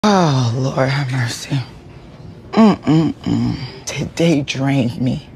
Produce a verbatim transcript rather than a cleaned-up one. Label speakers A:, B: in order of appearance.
A: Oh, Lord have mercy. Mm-mm-mm. Today drained me.